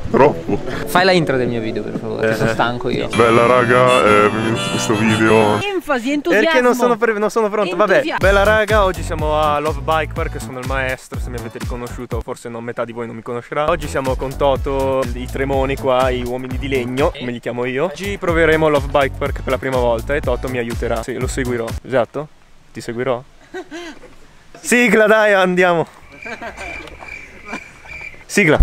Troppo. Fai la intro del mio video per favore, sono stanco io. Bella raga, benvenuti in questo video. Enfasi, entusiasmo. Perché non sono pronto, vabbè. Bella raga, oggi siamo a Love Bike Park, sono il maestro, se mi avete riconosciuto, forse non metà di voi non mi conoscerà. Oggi siamo con Toto, i Tremoni qua, i uomini di legno, come li chiamo io. Oggi proveremo Love Bike Park per la prima volta e Toto mi aiuterà. Sì, lo seguirò, esatto? Ti seguirò? Sigla, dai, andiamo. Sigla.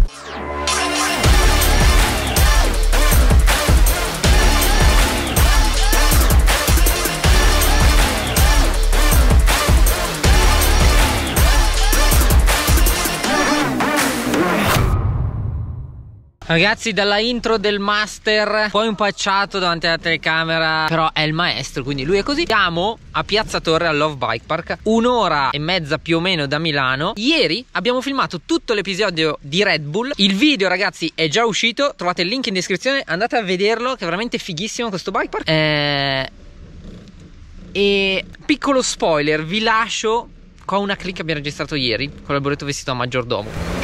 Ragazzi, dalla intro del master, poi impacciato davanti alla telecamera, però è il maestro, quindi lui è così. Siamo a Piazza Torre al Love Bike Park, 1 ora e mezza più o meno da Milano. Ieri abbiamo filmato tutto l'episodio di Red Bull. Il video, ragazzi, è già uscito, trovate il link in descrizione, andate a vederlo, che è veramente fighissimo questo bike park. E piccolo spoiler, vi lascio qua una clip che abbiamo registrato ieri con l'alboreto vestito a maggiordomo.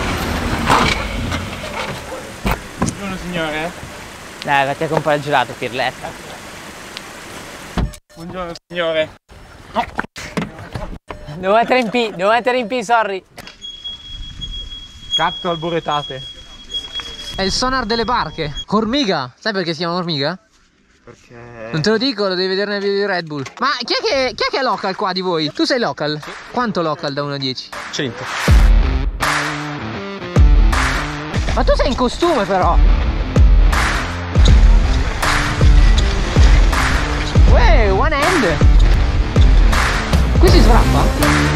Signore? Dai, vatti a comprare il gelato, Pirletta. Buongiorno signore. Devo mettere in P, sorry. Catto alboretate. È il sonar delle barche. Hormiga, sai perché si chiama Hormiga? Perché? Non te lo dico, lo devi vedere nel video di Red Bull. Ma chi è che è local qua di voi? Tu sei local? Quanto local da 1 a 10? 100. Ma tu sei in costume però. Uè, one hand. Qui si svrappa?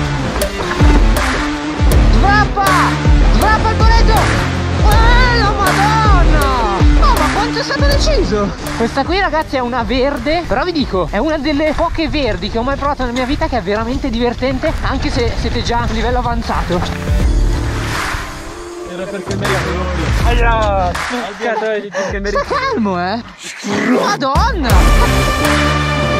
Svrappa il boletto. La madonna. Oh, ma quanto è stato deciso. Questa qui, ragazzi, è una verde. Però vi dico, è una delle poche verdi che ho mai provato nella mia vita, che è veramente divertente, anche se siete già a livello avanzato. Era perché me la colori. Sta calmo, Madonna.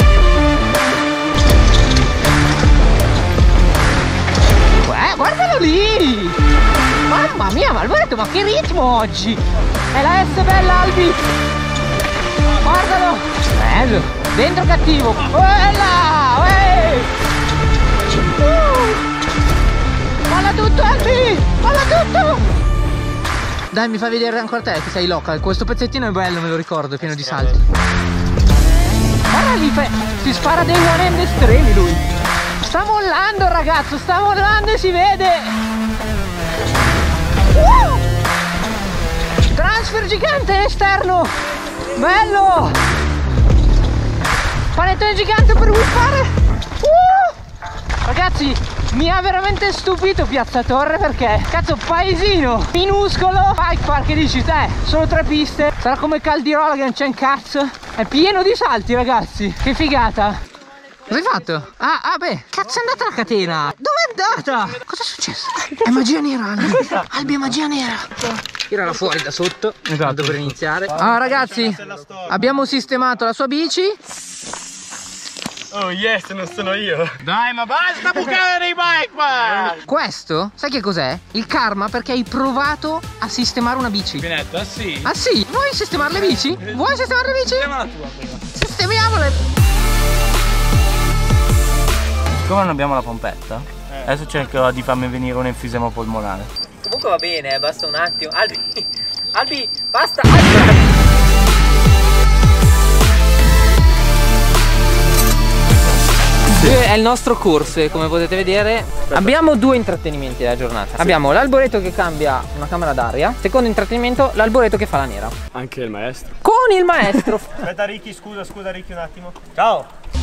Guardalo lì. Mamma mia, ma Alberto, ma che ritmo oggi. È la S bella, Albi. Guardalo. Bello. Dentro cattivo. Bella. Falla tutto, Albi. Falla tutto. Dai, mi fai vedere ancora te che sei local. Questo pezzettino è bello, me lo ricordo, è pieno di salti. Guarda lì, si spara dei one hand estremi lui. Sta mollando, ragazzo, sta mollando e si vede. Transfer gigante esterno. Bello. Panettone gigante per whippare. Ragazzi, mi ha veramente stupito Piazza Torre, perché cazzo, paesino minuscolo, bike park, che dici te, solo 3 piste, sarà come Caldirola che non c'è un cazzo, è pieno di salti, ragazzi, che figata. Cosa hai fatto? Beh, cazzo è andata la catena? Dove è andata? Cosa è successo? È magia nera, Albi. Albi è magia nera. Tirala fuori da sotto, esatto, per iniziare. Ah, ragazzi, abbiamo sistemato la sua bici. Oh yes, non sono io. Dai, ma basta bucare nei bike park. Questo, sai che cos'è? Il karma, perché hai provato a sistemare una bici. Benetto, sì. Ah sì? Vuoi sistemare le bici? Vuoi sistemare le bici? Sistema la tua prima. Sistemiamole. Siccome non abbiamo la pompetta, adesso cercherò di farmi venire un enfisema polmonare. Comunque va bene, basta un attimo. Albi, basta. È il nostro corso e come potete vedere abbiamo 2 intrattenimenti della giornata. Sì. Abbiamo l'alboreto che cambia una camera d'aria. Secondo intrattenimento, l'alboreto che fa la nera. Anche il maestro. Con il maestro. Aspetta Ricky, scusa Ricky un attimo. Ciao.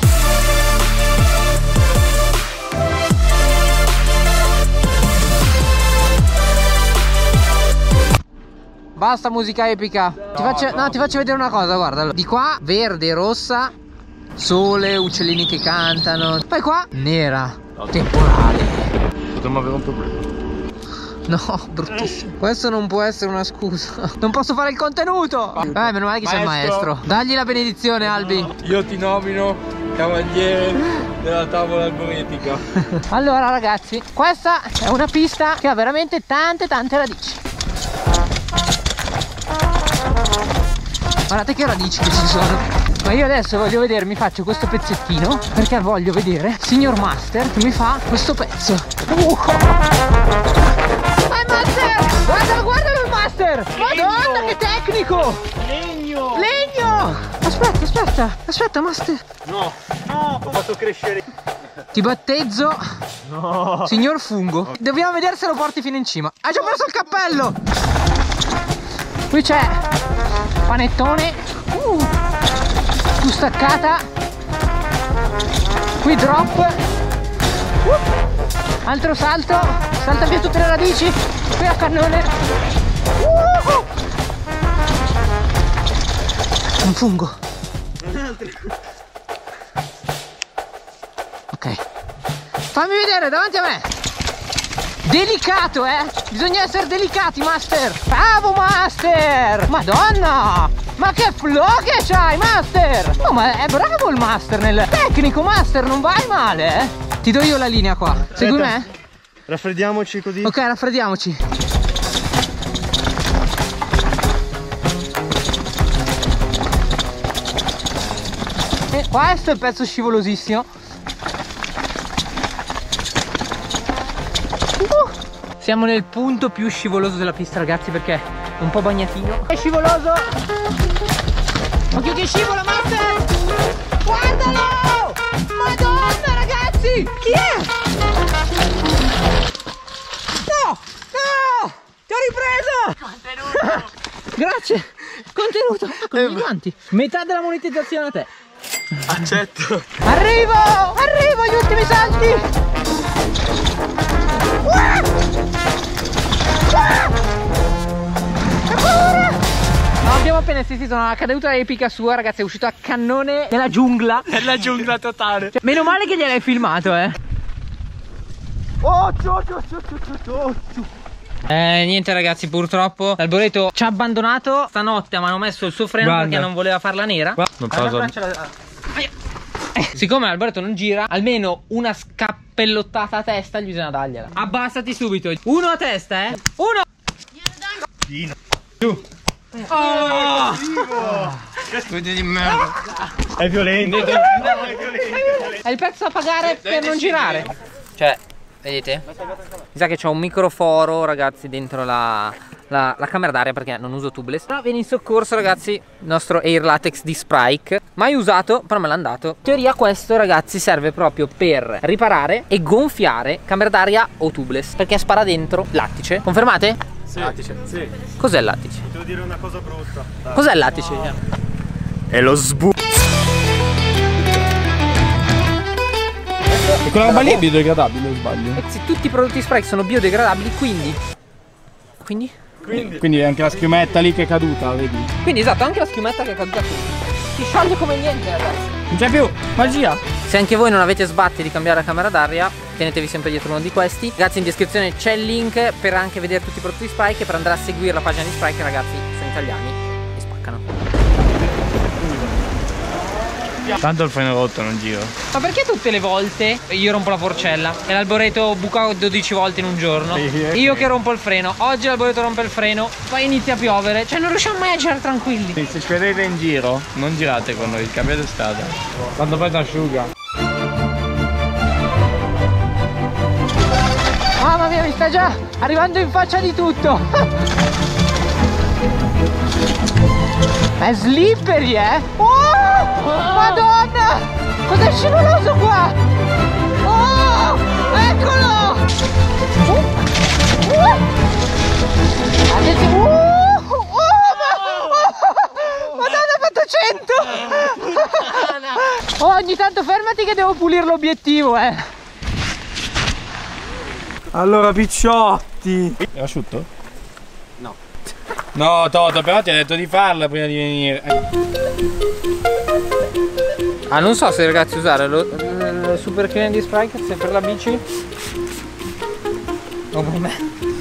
Basta musica epica. No, ti faccio vedere una cosa, guarda. Di qua verde, rossa, sole, uccellini che cantano. Poi qua nera, temporale. Potremmo avere un problema. No, bruttissimo. Questo non può essere una scusa. Non posso fare il contenuto. Meno male che sei il maestro. Dagli la benedizione, Albi. Io ti nomino cavaliere della tavola alboretica. Allora ragazzi, questa è una pista che ha veramente tante radici. Guardate che radici che ci sono. Ma io adesso voglio vedere, mi faccio questo pezzettino perché voglio vedere signor Master che mi fa questo pezzo. Master! Guardalo il Master! Madonna che tecnico! Legno! Legno! Aspetta Master! No, ho fatto crescere. Ti battezzo, no, signor Fungo. Dobbiamo vedere se lo porti fino in cima. Hai già preso il cappello. Qui c'è panettone, più staccata. Qui drop, altro salto. Salta via tutte le radici. Qui a cannone, un fungo. Ok, fammi vedere davanti a me. Delicato, bisogna essere delicati, Master. Bravo, Master. Madonna, ma che flow che c'hai, Master. No, ma è bravo il Master nel tecnico, Master. Non vai male, Ti do io la linea qua. Segui me. Raffreddiamoci così. Ok, raffreddiamoci. E questo è il pezzo scivolosissimo. Siamo nel punto più scivoloso della pista, ragazzi, perché è un po' bagnatino. È scivoloso. Occhio che scivola, Master. Guardalo. Madonna, ragazzi. Chi è? No, ti ho ripreso. Contenuto. Grazie. Contenuto. Ecco, quanti? Metà della monetizzazione a te. Accetto. Arrivo agli ultimi salti. Che paura! No, abbiamo appena assistito a una caduta epica sua, ragazzi. È uscito a cannone nella giungla. Nella giungla totale. Cioè, meno male che gliel'hai filmato, Niente, ragazzi, purtroppo l'Alboreto ci ha abbandonato. Stanotte mi hanno messo il suo freno perché non voleva farla nera. Non so. Siccome l'Alboreto non gira, almeno una scappellottata a testa gli bisogna dargliela. Abbassati subito. Uno a testa, Uno. Giù. Oh! Di merda. È violento. È il prezzo da pagare per non girare. Cioè, vedete? Mi sa che c'è un microforo, ragazzi, dentro la camera d'aria, perché non uso tubeless. Però viene in soccorso, ragazzi, il nostro Air Latex di Sprite. Mai usato, però me l'hanno dato. In teoria questo, ragazzi, serve proprio per riparare e gonfiare camera d'aria o tubeless, perché spara dentro lattice. Confermate? Sì. Lattice. Sì. Cos'è il lattice? Devo dire una cosa brutta. Cos'è il lattice? È lo sbu. E quella roba lì è biodegradabile, o sbaglio? Ragazzi, tutti i prodotti Sprite sono biodegradabili, quindi anche la schiumetta lì che è caduta, vedi? Quindi esatto, anche la schiumetta che è caduta qui si scioglie come niente, ragazzi. Non c'è più magia. Se anche voi non avete sbatti di cambiare la camera d'aria, tenetevi sempre dietro uno di questi. Ragazzi, in descrizione c'è il link per anche vedere tutti i prodotti Sprite, e per andare a seguire la pagina di Sprite, che, ragazzi, sono italiani e spaccano. Tanto il freno rotto, non giro. Ma perché tutte le volte io rompo la porcella e l'Alboreto buca 12 volte in un giorno? Io che rompo il freno. Oggi l'Alboreto rompe il freno, poi inizia a piovere. Cioè non riusciamo mai a girare tranquilli. Se ci vedete in giro, non girate con noi, cambiate strada. Tanto poi si asciuga. Mamma mia, mi sta già arrivando in faccia di tutto. È slippery, Madonna! Cos'è scivoloso qua? Oh! Eccolo! Madonna, ha fatto 100! Ogni tanto fermati che devo pulire l'obiettivo, Allora, picciotti. È asciutto? No. No, Toto, però ti ha detto di farla prima di venire. Ah, non so se, ragazzi, usare lo super clean di Sprite, se per la bici o per me.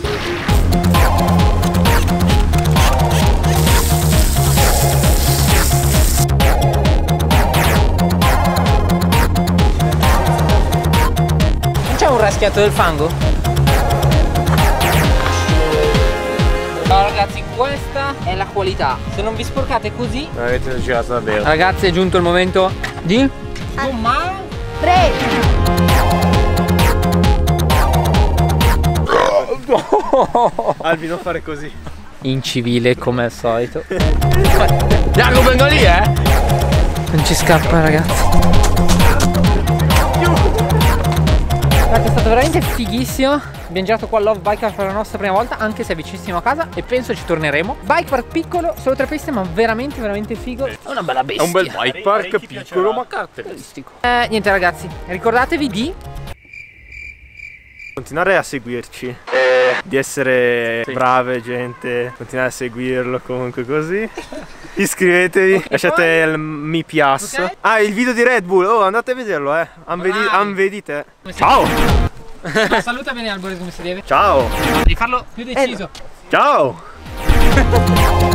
Non c'è un raschiato del fango? No, ragazzi, questa è è la qualità. Se non vi sporcate così. Avete girato davvero. Ragazzi, è giunto il momento di gommare. Albi, non fare così. Incivile come al solito. Jacopo, vengo lì, Non ci scappa, ragazzi. Guarda, è stato veramente fighissimo. Abbiamo girato qua a Love Bike Park per la nostra prima volta, anche se è vicinissimo a casa, e penso ci torneremo. Bike park piccolo, solo 3 piste, ma veramente veramente figo. È una bella bestia. È un bel bike park piccolo ma caratteristico. Niente ragazzi, ricordatevi di continuare a seguirci, di essere brave gente, continuare a seguirlo comunque così. Iscrivetevi, lasciate il mi piace. Okay. Ah, il video di Red Bull, oh andate a vederlo, anvedite. Ciao! Ma saluta bene Alboreto come si deve. Ciao! Devi farlo più deciso. Ciao!